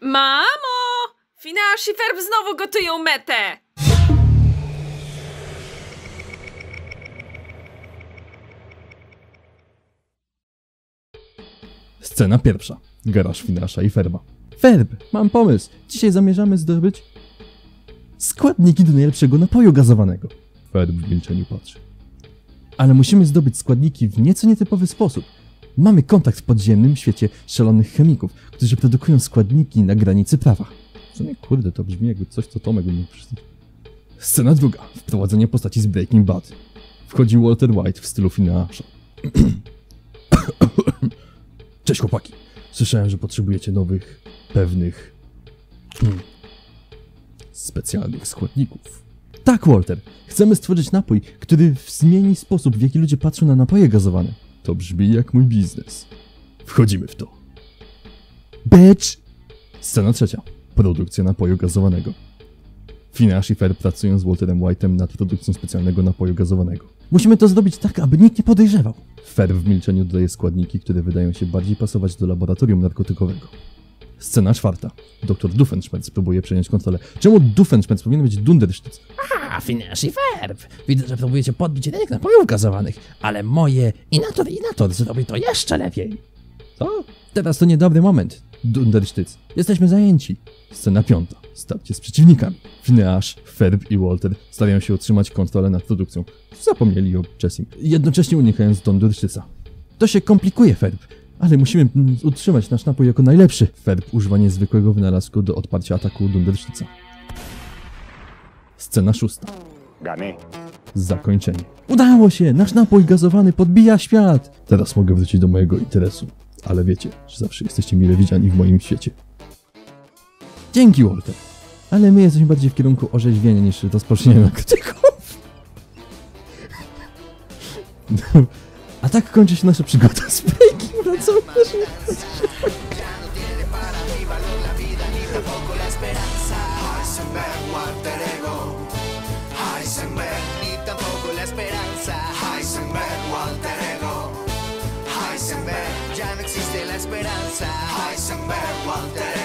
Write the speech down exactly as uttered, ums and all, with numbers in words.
Mamo! Finasz i Ferb znowu gotują metę! Scena pierwsza. Garaż Finasza i Ferba. Ferb, mam pomysł. Dzisiaj zamierzamy zdobyć składniki do najlepszego napoju gazowanego. Ferb w milczeniu patrzy. Ale musimy zdobyć składniki w nieco nietypowy sposób. Mamy kontakt w podziemnym świecie szalonych chemików, którzy produkują składniki na granicy prawa. Co nie, kurde, to brzmi jakby coś, co Tomek by mógł przeczytać. Scena druga. Wprowadzenie postaci z Breaking Bad. Wchodzi Walter White w stylu Finasza. Cześć chłopaki. Słyszałem, że potrzebujecie nowych, pewnych, hmm, specjalnych składników. Tak, Walter. Chcemy stworzyć napój, który zmieni sposób, w jaki ludzie patrzą na napoje gazowane. To brzmi jak mój biznes. Wchodzimy w to. Bitch! Scena trzecia. Produkcja napoju gazowanego. Finasz i Ferb pracują z Walterem White'em nad produkcją specjalnego napoju gazowanego. Musimy to zrobić tak, aby nikt nie podejrzewał. Ferb w milczeniu dodaje składniki, które wydają się bardziej pasować do laboratorium narkotykowego. Scena czwarta. Doktor Doofenshmirtz próbuje przejąć kontrolę. Czemu Doofenshmirtz powinien być Dunderstütz? A, Finasz i Ferb! Widzę, że próbujecie podbić rynek napojów gazowanych, ale moje Inator Inator zrobi to jeszcze lepiej. Co? Teraz to niedobry moment. Dunderstütz. Jesteśmy zajęci. Scena piąta. Starcie z przeciwnikami. Finasz, Ferb i Walter starają się utrzymać kontrolę nad produkcją. Zapomnieli o Jessim. Jednocześnie unikając Dunderstütza. To się komplikuje, Ferb. Ale musimy mm, utrzymać nasz napój jako najlepszy. Ferb używa niezwykłego wynalazku do odparcia ataku Dunderstütza. Scena szósta. Gané. Zakończenie. Udało się! Nasz napój gazowany podbija świat! Teraz mogę wrócić do mojego interesu. Ale wiecie, że zawsze jesteście mile widziani w moim świecie. Dzięki, Walter. Ale my jesteśmy bardziej w kierunku orzeźwienia niż rozproszenia narkotyków. A tak kończy się nasza przygoda z Breaking. Wracamy też. Ya no existe la esperanza. Heisenberg, Walter